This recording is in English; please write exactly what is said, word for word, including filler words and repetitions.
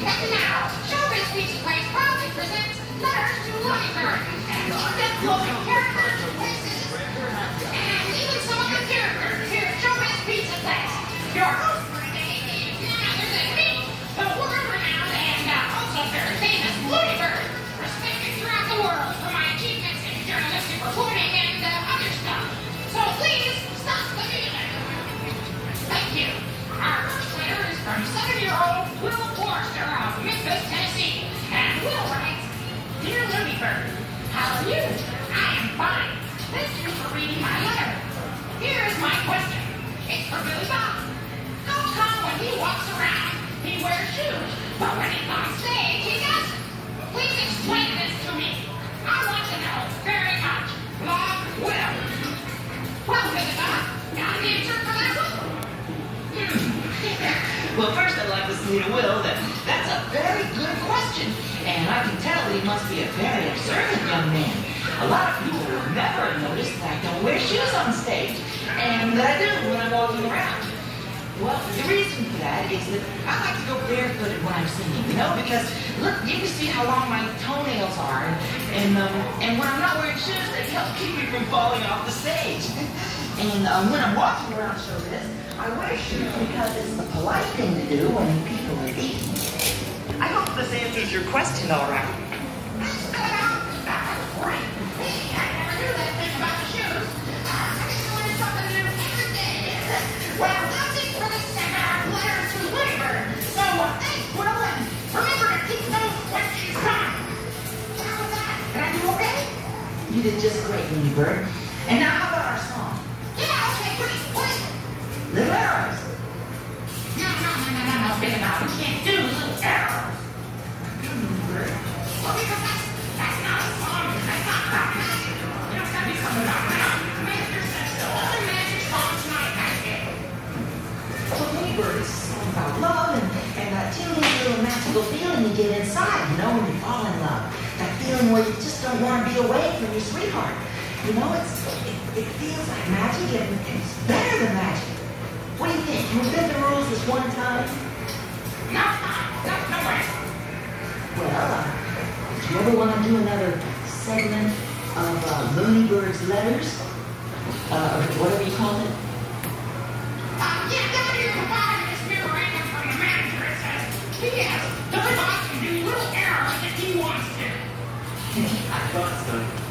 And now, Showbiz Pizza Place proudly presents letters to Rockafire and undisclosing characters, places, and even some of the characters here at Showbiz Pizza Place. Your host for today is none other than me, the world-renowned and uh, also very famous Looney Bird, respected throughout the world for my achievements in journalistic reporting and uh, other stuff. So please, stop the music. Thank you. Our first letter is from seven-year-old Will Forster of Memphis, Tennessee. And Will writes, Dear Looney Bird, how are you? I am fine. Thank you for reading my letter. Here is my question. It's for Billy Bob. How come when he walks around, he wears shoes, but when he's on stage, he doesn't? Please explain this to me. I want to know very much. Love, Will. Well, Billy Bob, got an answer for that one? Well, first I'd like to say to Will that that's a very good question, and I can tell that he must be a very observant young man. A lot of people will never notice that I don't wear shoes on stage, and that I do when I'm walking around. Well, the reason for that is that I like to go barefooted when I'm singing, you know, because look, you can see how long my toenails are, and and, um, and when I'm not wearing shoes, they help keep me from falling off the stage. And um, when I'm walking around showbiz, I wear shoes because it's the polite thing to do when people are eating. I hope this answers your question all right. That's great. Hey, I never knew that thing about the shoes. Uh, I guess I learned something new every day. Well, that's it for this segment of letters to Looney Bird. So, uh, thanks, Will, and remember to keep those questions coming. How was that? Did I do okay? You did just great, Looney Bird. And now how about our song? Yeah, okay, please, please. Little Arrows. No, no, no, no, no, no, Billy Bob, we can't do Little Arrows. Well, because that's, that's not a song, that's not about magic. You know, it's gotta be something about magic. Magic says the only magic songs tonight, that's it. Well, Looney Bird is a song about love and, and that teeny little magical feeling you get inside, you know, when you fall in love. That feeling where you just don't want to be away from your sweetheart. You know, it's it, it feels like magic, and it's better than magic. What do you think? Can we bend the rules this one time? No, no, no way. Well, uh, do you ever want to do another segment of uh, Looney Bird's letters? Uh, or whatever you call it? Uh, yeah, down here at the bottom of this memorandum from the manager, it says, P S Billy Bob can do Little Arrows if he wants to. I thought so.